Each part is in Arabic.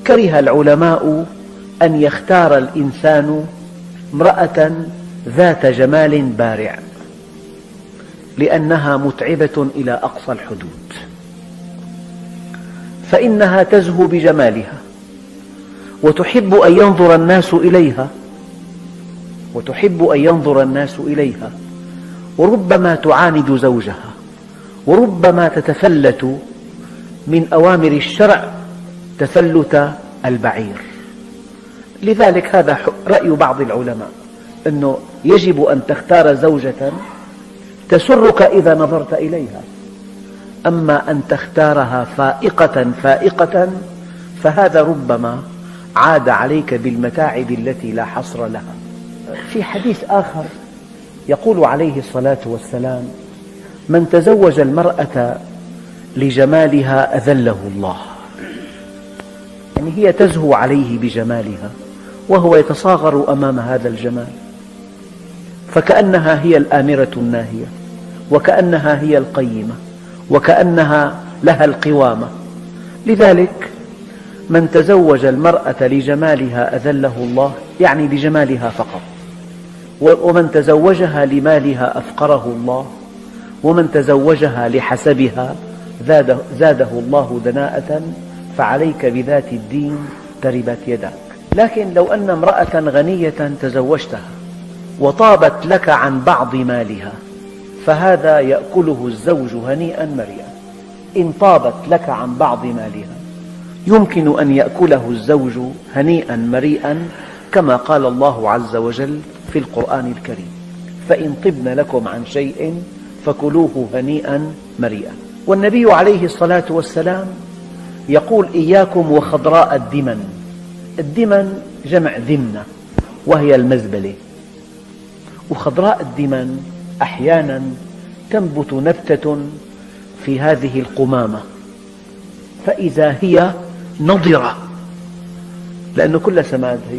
كره العلماء أن يختار الإنسان امرأة ذات جمال بارع، لأنها متعبة إلى أقصى الحدود، فإنها تزهو بجمالها وتحب أن ينظر الناس إليها، وربما تعاند زوجها، وربما تتفلت من أوامر الشرع تفلت البعير. لذلك هذا رأي بعض العلماء، أنه يجب أن تختار زوجة تسرك إذا نظرت إليها، أما أن تختارها فائقة فهذا ربما عاد عليك بالمتاعب التي لا حصر لها. في حديث آخر يقول عليه الصلاة والسلام: من تزوج المرأة لجمالها أذله الله. يعني هي تزهو عليه بجمالها وهو يتصاغر أمام هذا الجمال، فكأنها هي الآمرة الناهية، وكأنها هي القيمة، وكأنها لها القوامة. لذلك من تزوج المرأة لجمالها أذله الله، يعني لجمالها فقط، ومن تزوجها لمالها أفقره الله، ومن تزوجها لحسبها زاده الله دناءة، فعليك بذات الدين تربت يداك. لكن لو أن امرأة غنية تزوجتها وطابت لك عن بعض مالها، فهذا يأكله الزوج هنيئا مريئا. إن طابت لك عن بعض مالها يمكن أن يأكله الزوج هنيئا مريئا، كما قال الله عز وجل في القرآن الكريم: فإن طبن لكم عن شيء فكلوه هنيئا مريئا. والنبي عليه الصلاة والسلام يقول: إياكم وخضراء الدمن. الدمن جمع ذمنة وهي المزبلة، وخضراء الدمن أحيانا تنبت نبتة في هذه القمامة، فإذا هي نضرة، لأنه كلها سماد، هي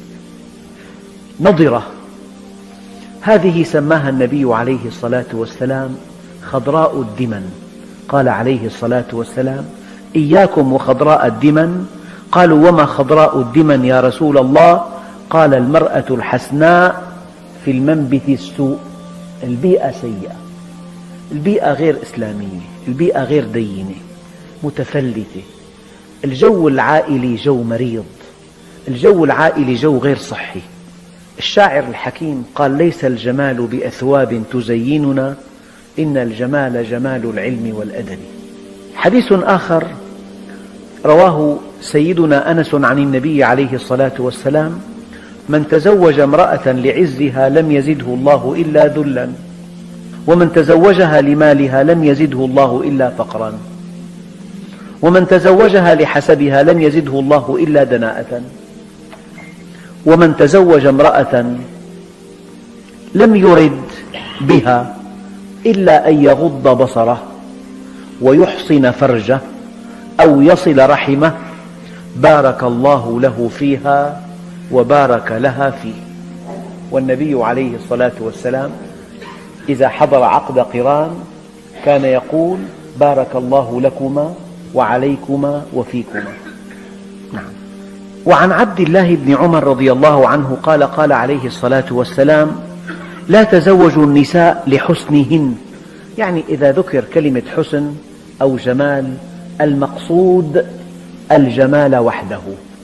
نضرة، هذه سماها النبي عليه الصلاة والسلام خضراء الدمن. قال عليه الصلاة والسلام: إياكم وخضراء الدمن. قالوا: وما خضراء الدمن يا رسول الله؟ قال: المرأة الحسناء في المنبت السوء. البيئة سيئة، البيئة غير إسلامية، البيئة غير دينة، متفلتة، الجو العائلي جو مريض، الجو العائلي جو غير صحي. الشاعر الحكيم قال: ليس الجمال بأثواب تزيننا، إن الجمال جمال العلم والأدب. حديث آخر رواه سيدنا أنس عن النبي عليه الصلاة والسلام: من تزوج امرأة لعزها لم يزده الله إلا ذلا، ومن تزوجها لمالها لم يزده الله إلا فقرا، ومن تزوجها لحسبها لم يزده الله إلا دناءة، ومن تزوج امرأة لم يرد بها إلا أن يغض بصره ويحصن فرجه أو يصل رحمه بارك الله له فيها وبارك لها فيه. والنبي عليه الصلاة والسلام إذا حضر عقد قران كان يقول: بارك الله لكما وعليكما وفيكما. نعم. وعن عبد الله بن عمر رضي الله عنه قال: قال عليه الصلاة والسلام: لا تزوجوا النساء لحسنهن. يعني إذا ذكر كلمة حسن أو جمال المقصود الجمال وحده،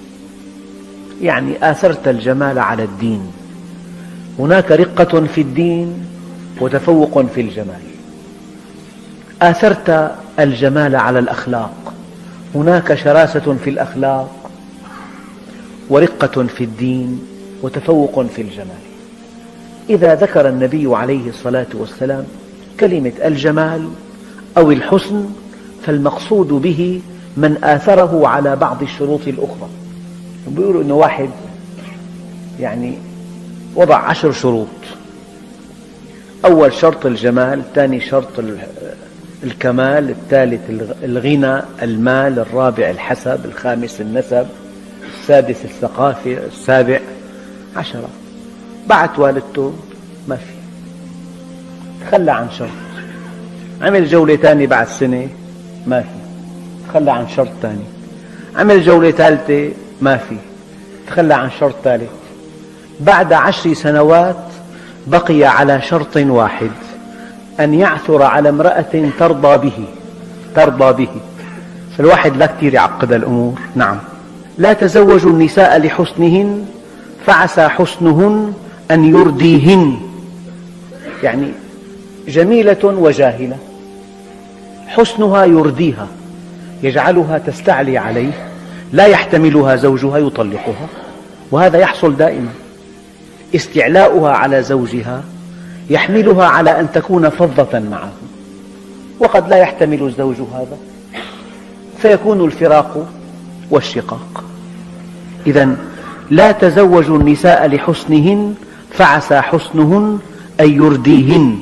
يعني آثرت الجمال على الدين. هناك رقة في الدين وتفوق في الجمال. آثرت الجمال على الأخلاق، هناك شراسة في الأخلاق ورقة في الدين وتفوق في الجمال. إذا ذكر النبي عليه الصلاة والسلام كلمة الجمال أو الحسن فالمقصود به من آثره على بعض الشروط الأخرى. بيقولوا أنه واحد يعني وضع 10 شروط: أول شرط الجمال، ثاني شرط الكمال، الثالث الغنى، المال، الرابع الحسب، الخامس النسب، السادس الثقافة، السابع 10. بعت والدته ما في، تخلى عن شرط، عمل جولة ثانية بعد سنة ما في، تخلى عن شرط ثاني، عمل جولة ثالثة ما في، تخلى عن شرط ثالث. بعد 10 سنوات بقي على شرط واحد، أن يعثر على امرأة ترضى به. فالواحد لا كثير يعقد الأمور. نعم، لا تزوجوا النساء لحسنهن فعسى حسنهن أن يرديهن، يعني جميلة وجاهلة، حسنها يرديها، يجعلها تستعلي عليه، لا يحتملها زوجها يطلقها، وهذا يحصل دائما. استعلاؤها على زوجها يحملها على أن تكون فظة معه، وقد لا يحتمل الزوج هذا، فيكون الفراق والشقاق. إذن لا تزوجوا النساء لحسنهن فعسى حسنهن أن يرديهن،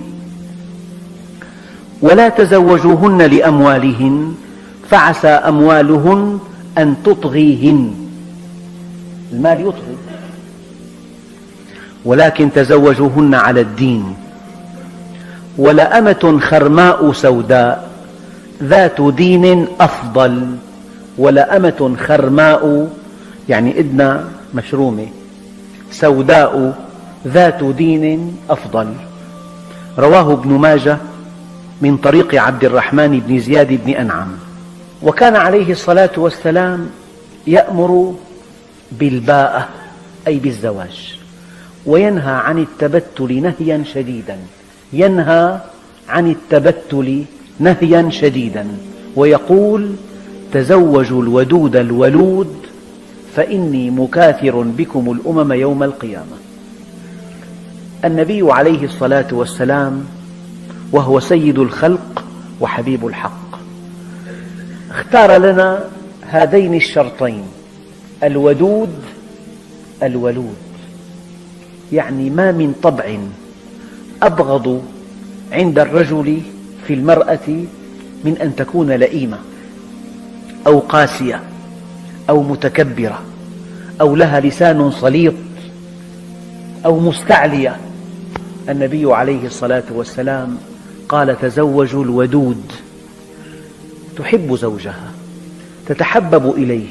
ولا تزوجوهن لأموالهن فعسى أموالهن أن تطغيهن، المال يطغي، ولكن تزوجوهن على الدين. ولأمة خرماء سوداء ذات دين أفضل. ولأمة خرماء يعني إدنى مشرومة، سوداء ذات دين أفضل. رواه ابن ماجه من طريق عبد الرحمن بن زياد بن أنعم. وكان عليه الصلاة والسلام يأمر بالباءة أي بالزواج، وينهى عن التبتل نهيا شديدا، ينهى عن التبتل نهيا شديدا، ويقول: تزوجوا الودود الولود فإني مكاثر بكم الأمم يوم القيامة. النبي عليه الصلاة والسلام وهو سيد الخلق وحبيب الحق اختار لنا هذين الشرطين: الودود الولود، يعني ما من طبع أبغض عند الرجل في المرأة من أن تكون لئيمة أو قاسية أو متكبرة أو لها لسان سليط أو مستعلية. النبي عليه الصلاة والسلام قال: تزوجوا الودود، تحب زوجها، تتحبب إليه،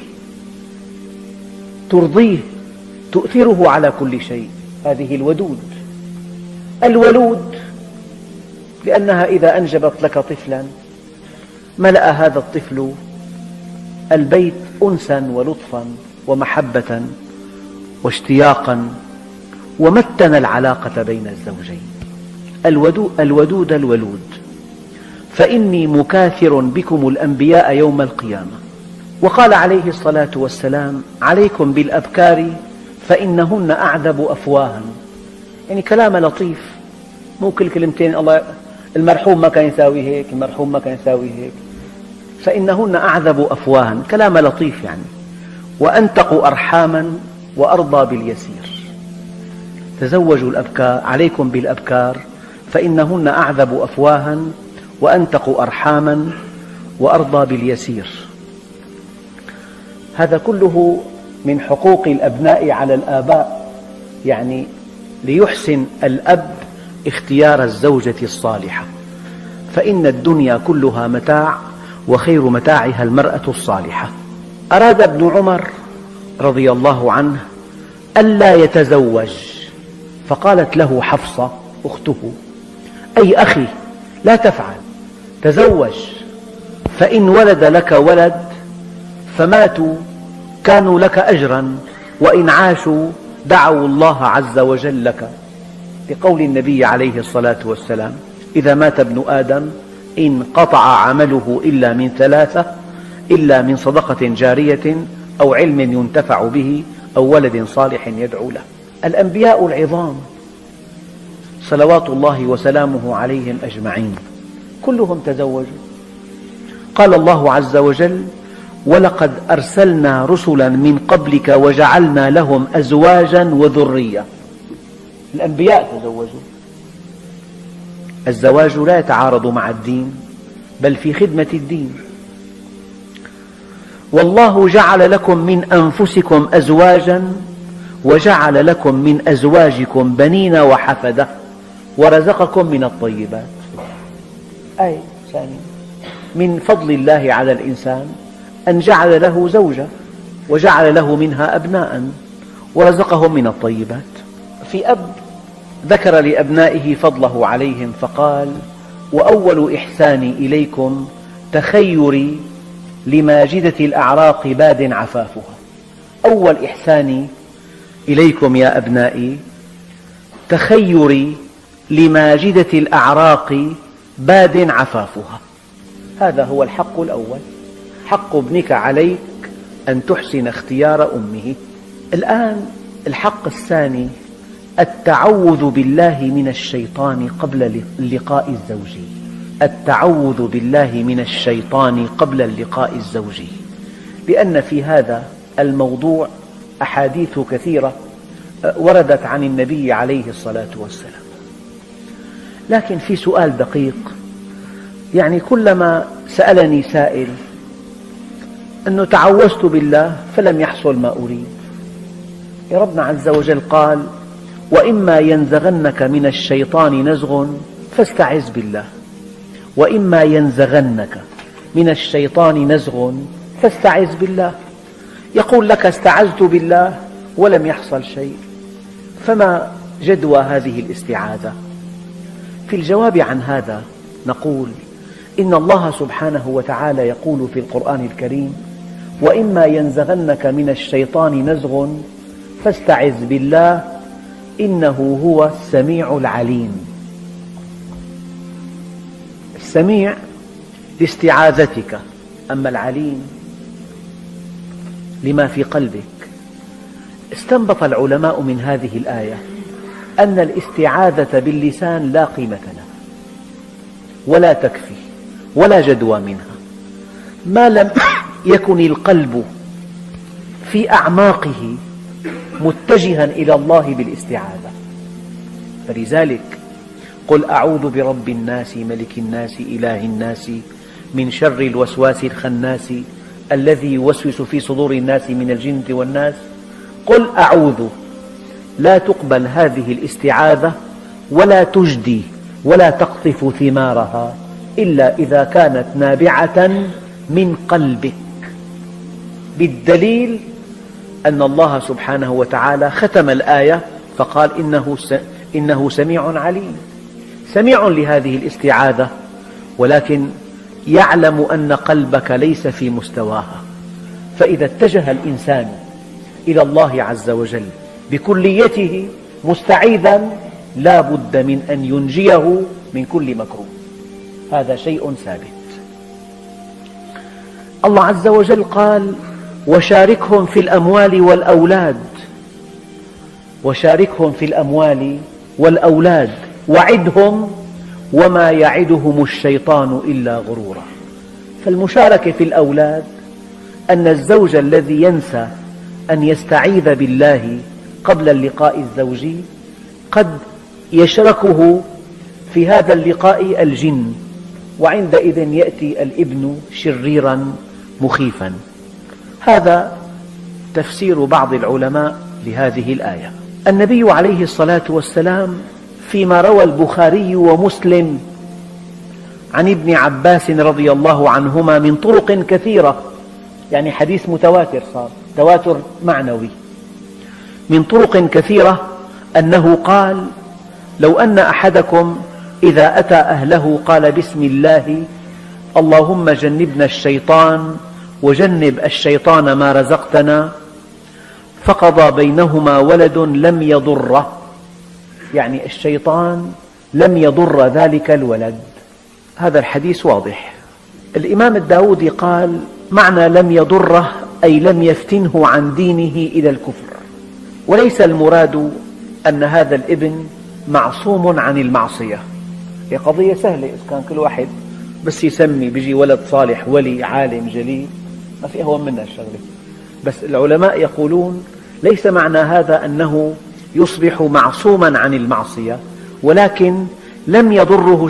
ترضيه، تؤثره على كل شيء، هذه الودود. الولود لأنها إذا أنجبت لك طفلا ملأ هذا الطفل البيت أنسا ولطفا ومحبة واشتياقا، ومتن العلاقة بين الزوجين. الودود الولود، فإني مكاثر بكم الأنبياء يوم القيامة. وقال عليه الصلاة والسلام: عليكم بالأبكار فإنهن أعذب أفواها، يعني كلام لطيف، مو كل كلمتين الله المرحوم ما كان يساوي هيك، المرحوم ما كان يساوي هيك. فإنهن أعذب أفواها، كلام لطيف يعني. وأنتق أرحاما وأرضى باليسير. تزوجوا الأبكار، عليكم بالأبكار فإنهن أعذب أفواها وأنتق أرحاما وأرضى باليسير. هذا كله من حقوق الأبناء على الآباء، يعني ليحسن الأب اختيار الزوجة الصالحة، فإن الدنيا كلها متاع وخير متاعها المرأة الصالحة. أراد ابن عمر رضي الله عنه ألا يتزوج، فقالت له حفصة أخته: أي أخي لا تفعل، تزوج، فإن ولد لك ولد فماتوا كانوا لك أجرا، وإن عاشوا دعوا الله عز وجل لك، لقول النبي عليه الصلاة والسلام: إذا مات ابن آدم انقطع عمله إلا من ثلاثة: إلا من صدقة جارية أو علم ينتفع به أو ولد صالح يدعو له. الأنبياء العظام صلوات الله وسلامه عليهم أجمعين كلهم تزوجوا. قال الله عز وجل: ولقد أرسلنا رسلا من قبلك وجعلنا لهم أزواجا وذرية. الأنبياء تزوجوا. الزواج لا يتعارض مع الدين، بل في خدمة الدين. والله جعل لكم من أنفسكم أزواجا وجعل لكم من أزواجكم بنين وحفدة ورزقكم من الطيبات. أي ثانية من فضل الله على الإنسان أن جعل له زوجة وجعل له منها أبناء ورزقهم من الطيبات. في أب ذكر لأبنائه فضله عليهم فقال: وأول إحساني إليكم تخيري لماجدة الأعراق باد عفافها. أول إحساني إليكم يا أبنائي تخيري لماجدة الأعراق باد عفافها. هذا هو الحق الأول، حق ابنك عليك أن تحسن اختيار أمه. الآن الحق الثاني التعوذ بالله من الشيطان قبل اللقاء الزوجي. التعوذ بالله من الشيطان قبل اللقاء الزوجي، لأن في هذا الموضوع أحاديث كثيرة وردت عن النبي عليه الصلاة والسلام. لكن في سؤال دقيق، يعني كلما سألني سائل أنه تعوذت بالله فلم يحصل ما أريد. ربنا عز وجل قال: وإما ينزغنك من الشيطان نزغ فاستعذ بالله. وإما ينزغنك من الشيطان نزغ فاستعذ بالله. يقول لك استعذت بالله ولم يحصل شيء، فما جدوى هذه الاستعاذة؟ في الجواب عن هذا نقول: إن الله سبحانه وتعالى يقول في القرآن الكريم: وإما ينزغنك من الشيطان نزغ فاستعذ بالله إنه هو السميع العليم. السميع لاستعاذتك، أما العليم لما في قلبك. استنبط العلماء من هذه الآية أن الاستعاذة باللسان لا قيمة لها ولا تكفي ولا جدوى منها ما لم يكن القلب في أعماقه متجها إلى الله بالاستعاذة. فلذلك قل أعوذ برب الناس ملك الناس إله الناس من شر الوسواس الخناس الذي يوسوس في صدور الناس من الجنة والناس. قل أعوذ لا تقبل هذه الاستعاذة ولا تجدي ولا تقطف ثمارها إلا إذا كانت نابعة من قلبك، بالدليل أن الله سبحانه وتعالى ختم الآية فقال: إنه سميع عليم. سميع لهذه الاستعاذة، ولكن يعلم أن قلبك ليس في مستواها. فإذا اتجه الإنسان إلى الله عز وجل بكليته مستعيذا لا بد من أن ينجيه من كل مكروه. هذا شيء ثابت. الله عز وجل قال: وشاركهم في الأموال والأولاد. وشاركهم في الأموال والأولاد وعدهم وما يعدهم الشيطان إلا غرورا. فالمشاركة في الأولاد أن الزوج الذي ينسى أن يستعيذ بالله قبل اللقاء الزوجي قد يشركه في هذا اللقاء الجن، وعندئذ يأتي الابن شريرا مخيفا. هذا تفسير بعض العلماء لهذه الآية. النبي عليه الصلاة والسلام فيما روى البخاري ومسلم عن ابن عباس رضي الله عنهما من طرق كثيرة، يعني حديث متواتر، صار تواتر معنوي، من طرق كثيرة، أنه قال: لو أن أحدكم إذا أتى أهله قال: بسم الله اللهم جنبنا الشيطان وجنب الشيطان ما رزقتنا، فقضى بينهما ولد لم يضره، يعني الشيطان لم يضر ذلك الولد. هذا الحديث واضح. الإمام الداودي قال: معنى لم يضره أي لم يفتنه عن دينه إلى الكفر، وليس المراد أن هذا الابن معصوم عن المعصية. هي قضية سهلة، إذا كان كل واحد بس يسمي بيجي ولد صالح ولي عالم جليل ما في أهون منها الشغلة. بس العلماء يقولون ليس معنى هذا أنه يصبح معصوما عن المعصية، ولكن لم يضره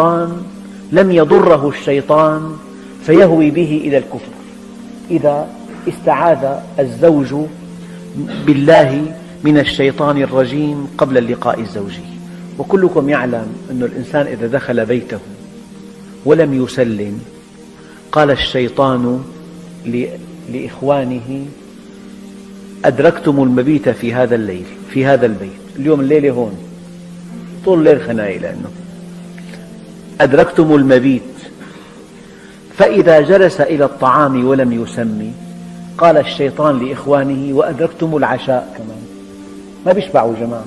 الشيطان فيهوي به إلى الكفر إذا استعاذ الزوج بالله من الشيطان الرجيم قبل اللقاء الزوجي. وكلكم يعلم أن الإنسان إذا دخل بيته ولم يسلم قال الشيطان لإخوانه: أدركتم المبيت في هذا الليل في هذا البيت. اليوم الليلة هون، طول الليل خناقة، لأنه أدركتم المبيت. فإذا جلس إلى الطعام ولم يسمي قال الشيطان لإخوانه وأدركتم العشاء كمان، ما بيشبعوا جماعة.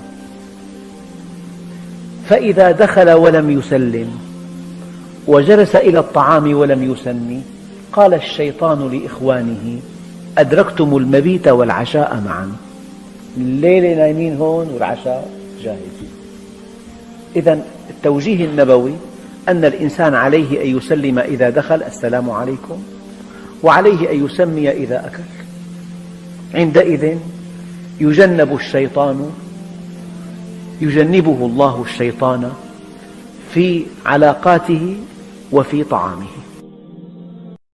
فإذا دخل ولم يسلم وجلس إلى الطعام ولم يسمي قال الشيطان لإخوانه أدركتم المبيت والعشاء معا. الليلة نايمين هون والعشاء جاهز. إذن التوجيه النبوي أن الإنسان عليه أن يسلم إذا دخل السلام عليكم، وعليه أن يسمي إذا أكل. عندئذ يجنبه الله الشيطان في علاقاته وفي طعامه.